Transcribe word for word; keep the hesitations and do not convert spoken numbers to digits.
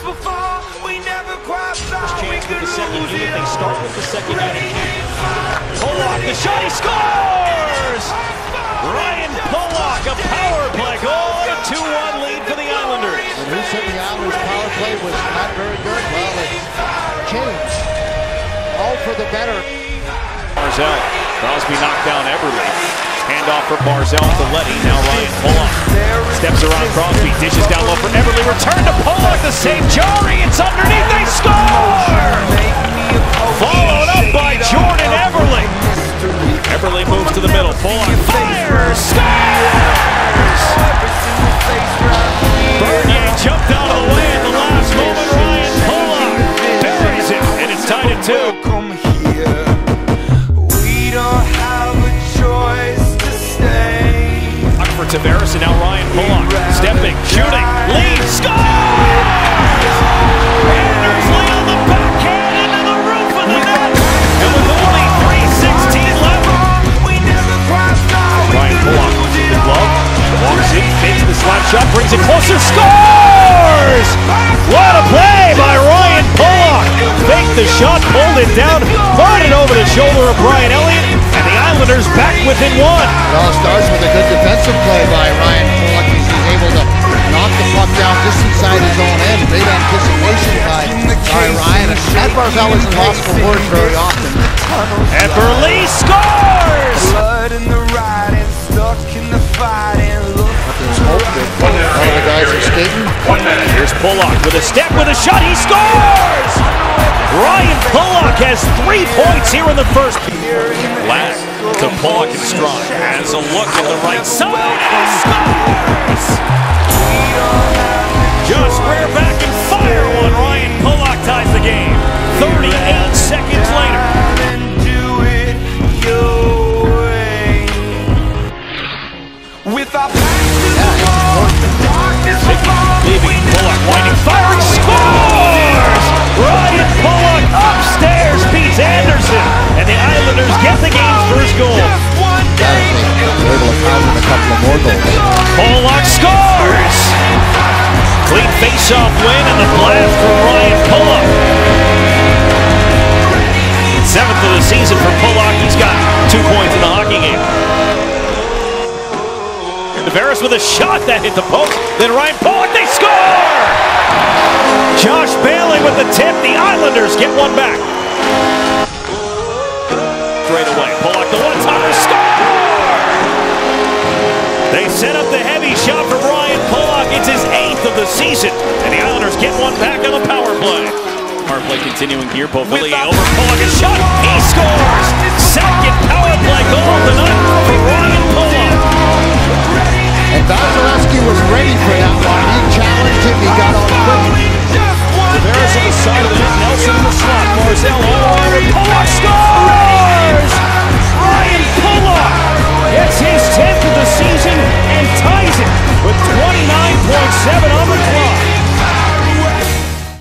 Chance with the second unit. They start with the second unit. Pulock, the shot, he scores! Ryan Pulock, a power play goal, a two one lead for the Islanders. And who said the Islanders' power play was not very good? Well, it changed. All for the better. Barzal, Crosby knocked down Eberle. Handoff for Barzal to Leddy. Now Ryan Pulock steps around Crosby, dishes down low for Eberle. Return to Pulock, the save Jarry. It's underneath. They score! Followed up by Jordan Eberle. Eberle moves to the middle. Pulock fires, scores! Bernier jumped out of the way at the last moment. Ryan Pulock buries it, and it's tied at two. For Tavares, and now Ryan Pulock stepping, shooting, leads, scores! Anders Lee on the backhand into the roof of the net, and with only three sixteen left, Ryan Pulock with the glove, walks in, fakes the slap shot, brings it closer, scores! What a play by Ryan Pulock! Faked the shot, pulled it down, fired it over the shoulder of Brian Elliott, and the Islanders back within one. It all starts with a good defensive play by Ryan Pulock. He's able to knock the puck down just inside his own end. Great anticipation by, by Ryan. And Matt Barzal isn't lost for words very often. Eberle scores! Blood in the riding, stuck in the fighting. Look, All the guys are skating. Here's Pulock with a step, with a shot, he scores! Ryan Pulock has three points here in the first. Ladd to Pulock and stride. Has a look at the right side and scores! Just rear back and fire one. Ryan Pulock ties the game. thirty-eight seconds later. Leaving Pulock, winding, firing, scores! Ryan Pulock upstairs beats Anderson, and the Islanders get the game's first goal. They're able to pound in a couple of more goals. Pulock scores! Clean face-off win and the blast from Ryan Pulock. Seventh of the season for Pulock. He's got two points in the hockey game. Tavares with a shot that hit the post. Then Ryan Pulock, they score! Josh Bailey with the tip. The Islanders get one back. Straight away. Pulock, the one-timer, score! They set up the heavy shot for Ryan Pulock. It's his eighth of the season. And the Islanders get one back on the power play. Power play continuing here. Beauvillier over Pulock, a shot. He scores!